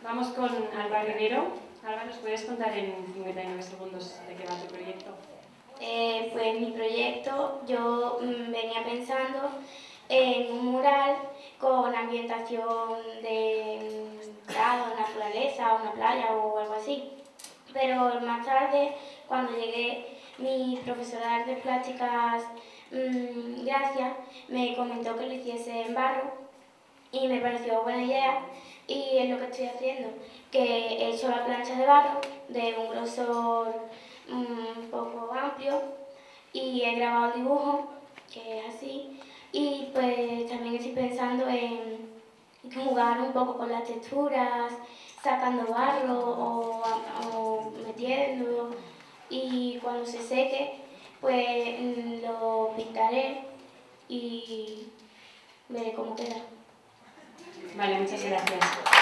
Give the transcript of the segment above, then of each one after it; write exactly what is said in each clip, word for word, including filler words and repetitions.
Vamos con Alba Rivero. Alba, ¿nos puedes contar en cincuenta y nueve segundos de qué va tu proyecto? Eh, pues mi proyecto, yo mmm, venía pensando en un mural con ambientación de prado, naturaleza, una playa o algo así. Pero más tarde, cuando llegué, mi profesora de artes plásticas, mmm, Gracia, me comentó que lo hiciese en barro y me pareció buena idea y es lo que estoy haciendo, que he hecho la plancha de barro de un grosor un poco amplio y he grabado el dibujo, que es así, y pues también estoy pensando en jugar un poco con las texturas, sacando barro o, o metiendo, y cuando se seque pues lo pintaré y veré cómo queda. Vale, muchas gracias.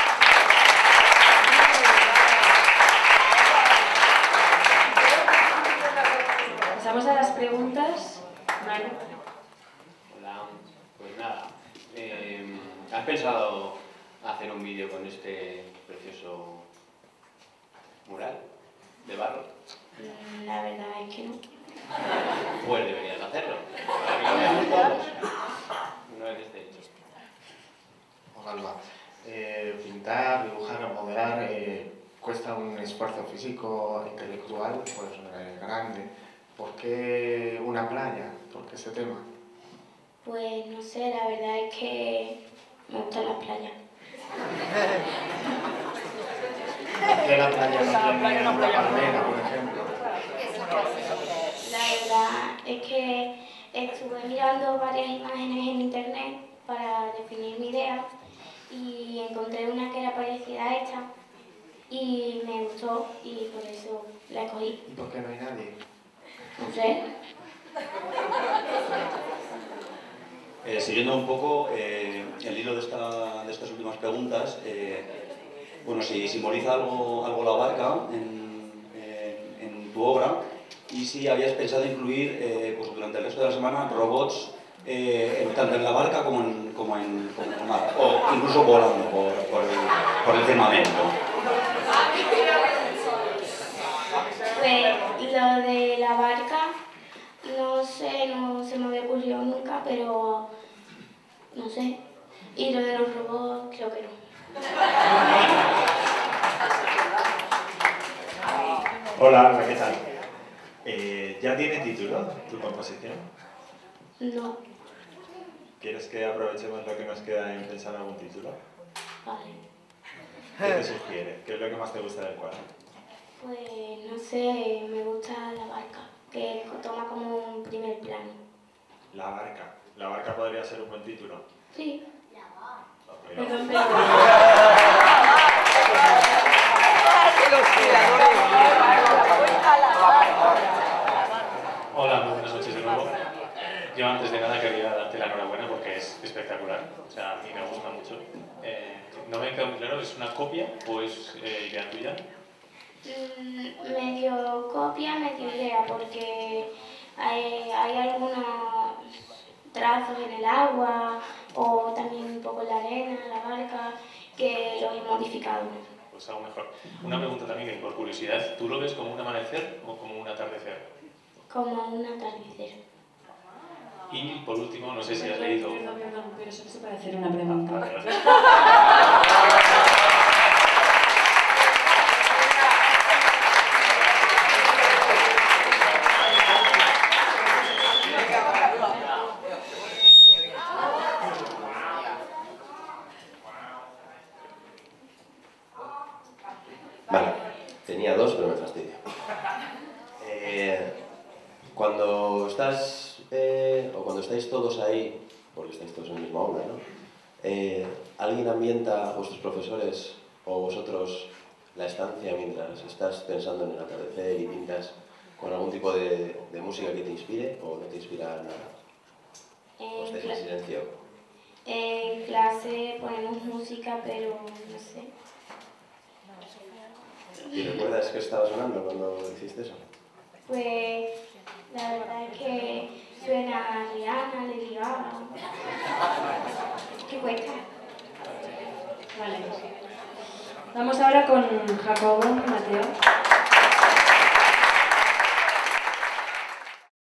Pasamos a las preguntas. Vale. Hola, pues nada. Eh, ¿Has pensado hacer un vídeo con este precioso mural de barro? La verdad es que no. Pues deberías hacerlo, para que lo veamos todos. Una vez esté hecho. Hola, Alba. Eh, pintar, dibujar, modelar eh, cuesta un esfuerzo físico, intelectual, pues eh, grande. ¿Por qué una playa? ¿Por qué ese tema? Pues no sé, la verdad es que me gusta la playa. ¿Por qué la playa no tiene una palmera, por ejemplo? La verdad es que estuve mirando varias imágenes en internet para definir mi idea y encontré una que era parecida a esta y me gustó y por eso la escogí. ¿Y por qué no hay nadie? No sé. Eh, siguiendo un poco eh, el hilo de, esta, de estas últimas preguntas, eh, bueno, si simboliza algo, algo la barca en, en, en tu obra, y si habías pensado incluir eh, pues durante el resto de la semana robots eh, en, tanto en la barca como en, como en, como en el mar, o incluso volando por, por, el, por el firmamento. Pues lo de la barca, no sé, no se me había ocurrido nunca, pero no sé. Y lo de los robots, creo que no. Hola, Alba, ¿qué tal? Eh, ¿Ya tiene título tu composición? No. ¿Quieres que aprovechemos lo que nos queda en pensar algún título? Vale. ¿Qué te sugiere? ¿Qué es lo que más te gusta del cuadro? Pues no sé, me gusta la barca, que toma como un primer plano. La barca. ¿La barca podría ser un buen título? Sí. Okay. Perdón, perdón. Hola, muy buenas noches de nuevo. Yo antes de nada quería darte la enhorabuena porque es espectacular, o sea, a mí me gusta mucho. Eh, no me queda muy claro, ¿es una copia o es eh, idea tuya? Mm, medio copia, medio idea, porque hay, hay algunos trazos en el agua o también un poco en la arena, en la barca, que los he modificado. Pues algo mejor. Una pregunta también, que por curiosidad, ¿tú lo ves como un amanecer o como un atardecer? Como un atardecer. Y por último, no sé si has leído... Perdón, perdón, pero solo se puede hacer una pregunta. Vale, vale. Vale, tenía dos, pero me fastidio. Eh, cuando estás, eh, o cuando estáis todos ahí, porque estáis todos en la misma obra, ¿no? Eh, ¿Alguien ambienta, vuestros profesores o vosotros, la estancia mientras estás pensando en el atardecer y pintas con algún tipo de, de música que te inspire o no te inspira nada? ¿O estáis en silencio? En clase ponemos música, pero no sé. ¿Y recuerdas qué estaba sonando cuando hiciste eso? Pues la verdad es que suena Rihanna, Lady Gaga. ¿Qué cuesta? Vale. Vamos ahora con Jacobo, Mateo.